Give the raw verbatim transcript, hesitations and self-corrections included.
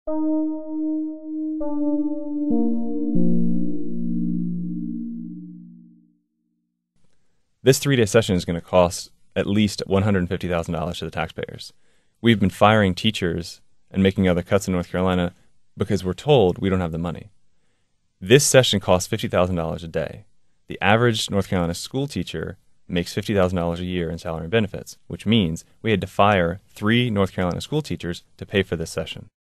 This three-day session is going to cost at least one hundred fifty thousand dollars to the taxpayers. We've been firing teachers and making other cuts in North Carolina because we're told we don't have the money. This session costs fifty thousand dollars a day. The average North Carolina school teacher makes fifty thousand dollars a year in salary and benefits, which means we had to fire three North Carolina school teachers to pay for this session.